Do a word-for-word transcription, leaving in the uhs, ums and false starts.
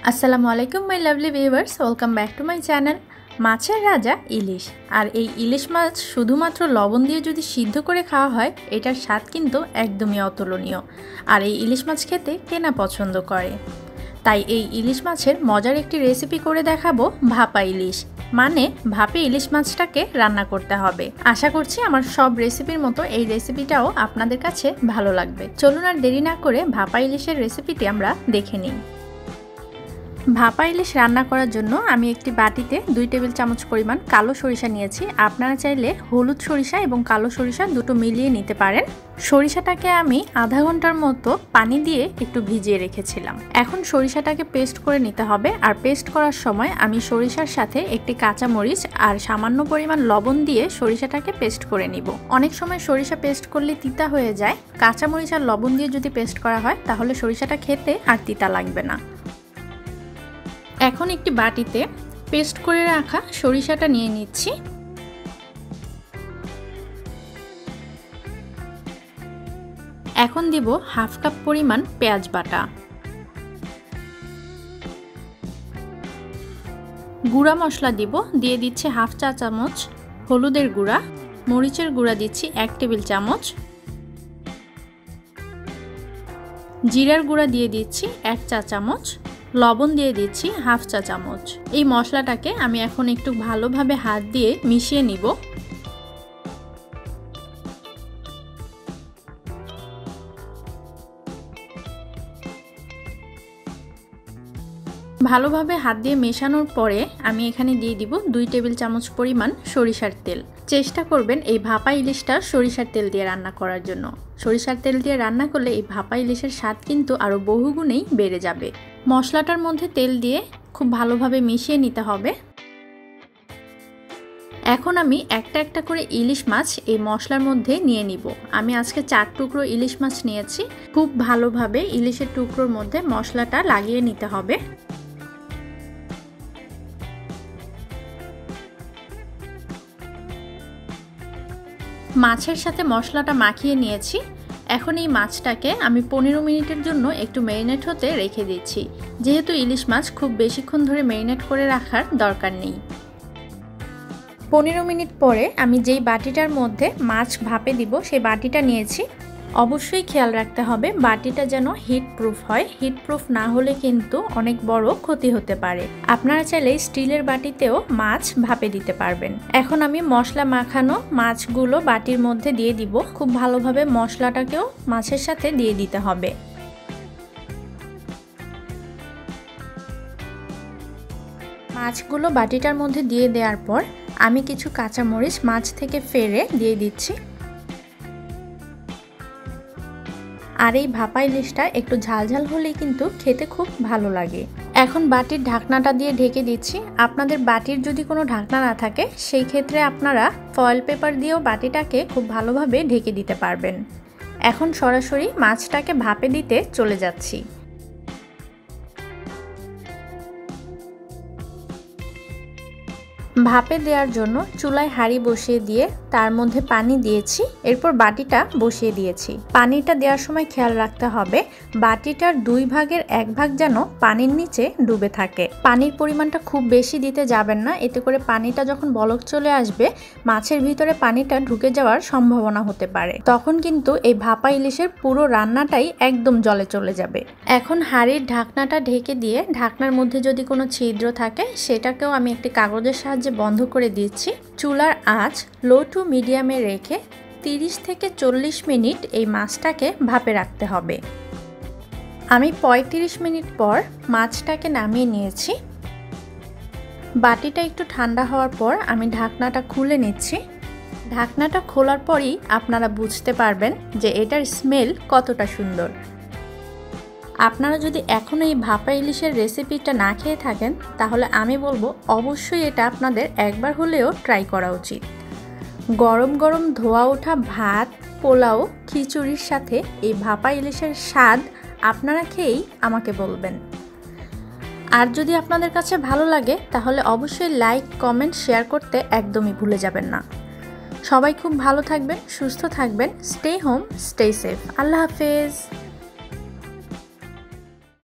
আসসালামু আলাইকুম my lovely viewers, welcome back to my channel. মাছের রাজা ইলিশ। আর এই ইলিশ মাছ শুধুমাত্র লবণ দিয়ে যদি সিদ্ধ করে খাওয়া হয়, এটার স্বাদ কিন্তু একদমই অতুলনীয়। আর এই ইলিশ মাছ খেতে কে না পছন্দ করে। তাই এই ইলিশ মাছের মজার একটি রেসিপি করে দেখাবো, ভাপা ইলিশ। মানে ভাপে ইলিশ মাছটাকে রান্না করতে হবে। আশা করছি আমার সব রেসিপির মতো এই রেসিপিটাও আপনাদের কাছে ভালো লাগবে। চলুন আর দেরি না করে ভাপা ইলিশের রেসিপিটি আমরা দেখে নিই। ভাপা ইলিশ রান্না করার জন্য আমি একটি বাটিতে দুই টেবিল চামচ পরিমাণ কালো সরিষা নিয়েছি। আপনারা চাইলে হলুদ সরিষা এবং কালো সরিষা দুটো মিলিয়ে নিতে পারেন। সরিষাটাকে আমি আধা ঘন্টার মতো পানি দিয়ে একটু ভিজিয়ে রেখেছিলাম। এখন সরিষাটাকে পেস্ট করে নিতে হবে। আর পেস্ট করার সময় আমি সরিষার সাথে একটি কাঁচা মরিচ আর সামান্য পরিমাণ লবণ দিয়ে সরিষাটাকে পেস্ট করে নিব। অনেক সময় সরিষা পেস্ট করলে তিতা হয়ে যায়। কাঁচা মরিচ আর লবণ দিয়ে যদি পেস্ট করা হয় তাহলে সরিষাটা খেতে আর তিতা লাগবে না। এখন একটি বাটিতে পেস্ট করে রাখা সরিষাটা নিয়ে নিচ্ছি। এখন দিব হাফ কাপ পরিমাণ পেঁয়াজ বাটা, গুঁড়া মশলা দিব, দিয়ে দিচ্ছি হাফ চা চামচ হলুদের গুঁড়া, মরিচের গুঁড়া দিচ্ছি এক টেবিল চামচ, জিরার গুঁড়া দিয়ে দিচ্ছি এক চা চামচ, লবণ দিয়ে দিচ্ছি হাফ চা চামচ। এই মশলাটাকে আমি এখন একটু ভালোভাবে হাত দিয়ে মিশিয়ে নিব। ভালোভাবে হাত দিয়ে মেশানোর পরে আমি এখানে দিয়ে দিব দুই টেবিল চামচ পরিমাণ সরিষার তেল। চেষ্টা করবেন এই ভাপা ইলিশটা সরিষার তেল দিয়ে রান্না করার জন্য। সরিষার তেল দিয়ে রান্না করলে এই ভাপা ইলিশের স্বাদ কিন্তু আরও বহুগুণেই বেড়ে যাবে। মশলাটার মধ্যে তেল দিয়ে খুব ভালোভাবে মিশিয়ে নিতে হবে। এখন আমি একটা একটা করে ইলিশ মাছ এই মশলার মধ্যে নিয়ে নিব। আমি আজকে চার টুকরো ইলিশ মাছ নিয়েছি। খুব ভালোভাবে ইলিশের টুকরোর মধ্যে মশলাটা লাগিয়ে নিতে হবে। মাছের সাথে মশলাটা মাখিয়ে নিয়েছি। এখন এই মাছটাকে আমি পনেরো মিনিটের জন্য একটু ম্যারিনেট হতে রেখে দিচ্ছি। যেহেতু ইলিশ মাছ খুব বেশিক্ষণ ধরে ম্যারিনেট করে রাখার দরকার নেই। পনেরো মিনিট পরে আমি যেই বাটিটার মধ্যে মাছ ভাপে দিব সেই বাটিটা নিয়েছি। অবশ্যই খেয়াল রাখতে হবে বাটিটা যেন হিট প্রুফ হয়। হিট প্রুফ না হলে কিন্তু অনেক বড় ক্ষতি হতে পারে। আপনারা চাইলে স্টিলের বাটিতেও মাছ ভাপে দিতে পারবেন। এখন আমি মশলা মাখানো মাছগুলো বাটির মধ্যে দিয়ে দিব। খুব ভালোভাবে মশলাটাকেও মাছের সাথে দিয়ে দিতে হবে। মাছগুলো বাটিটার মধ্যে দিয়ে দেওয়ার পর আমি কিছু কাঁচামরিচ মাছ থেকে ফেলে দিয়ে দিচ্ছি। আর এই ভাপা ইলিশটা একটু ঝালঝাল হলেই কিন্তু খেতে খুব ভালো লাগে। এখন বাটির ঢাকনাটা দিয়ে ঢেকে দিচ্ছি। আপনাদের বাটির যদি কোনো ঢাকনা না থাকে সেই ক্ষেত্রে আপনারা ফয়েল পেপার দিয়েও বাটিটাকে খুব ভালোভাবে ঢেকে দিতে পারবেন। এখন সরাসরি মাছটাকে ভাপে দিতে চলে যাচ্ছি। ভাপে দেওয়ার জন্য চুলায় হাঁড়ি বসিয়ে দিয়ে তার মধ্যে পানি দিয়েছি। এরপর বাটিটা বসিয়ে দিয়েছি। পানিটা দেওয়ার সময় খেয়াল রাখতে হবে বাটিটার দুই ভাগের এক ভাগ যেন পানির নিচে ডুবে থাকে। পানির পরিমাণটা খুব বেশি দিতে যাবেন না, এতে করে পানিটা যখন বলক চলে আসবে মাছের ভিতরে পানিটা ঢুকে যাওয়ার সম্ভাবনা হতে পারে। তখন কিন্তু এই ভাপা ইলিশের পুরো রান্নাটাই একদম জলে চলে যাবে। এখন হাঁড়ির ঢাকনাটা ঢেকে দিয়ে ঢাকনার মধ্যে যদি কোনো ছিদ্র থাকে সেটাকেও আমি একটি কাগজের সাহায্যে বন্ধ করে দিচ্ছি। চুলার আঁচ লো টু মিডিয়ামে রেখে তিরিশ থেকে চল্লিশ মিনিট এই মাছটাকে ভাপে রাখতে হবে। আমি পঁয়ত্রিশ মিনিট পর মাছটাকে নামিয়ে নিয়েছি। বাটিটা একটু ঠান্ডা হওয়ার পর আমি ঢাকনাটা খুলে নিচ্ছি। ঢাকনাটা খোলার পরই আপনারা বুঝতে পারবেন যে এটার স্মেল কতটা সুন্দর। আপনারা যদি এখনও এই ভাপা ইলিশের রেসিপিটা না খেয়ে থাকেন তাহলে আমি বলবো অবশ্যই এটা আপনাদের একবার হলেও ট্রাই করা উচিত। গরম গরম ধোয়া ওঠা ভাত, পোলাও, খিচুড়ির সাথে এই ভাপা ইলিশের স্বাদ আপনারা খেয়েই আমাকে বলবেন। আর যদি আপনাদের কাছে ভালো লাগে তাহলে অবশ্যই লাইক, কমেন্ট, শেয়ার করতে একদমই ভুলে যাবেন না। সবাই খুব ভালো থাকবেন, সুস্থ থাকবেন। Stay home, stay safe. আল্লাহ হাফেজ।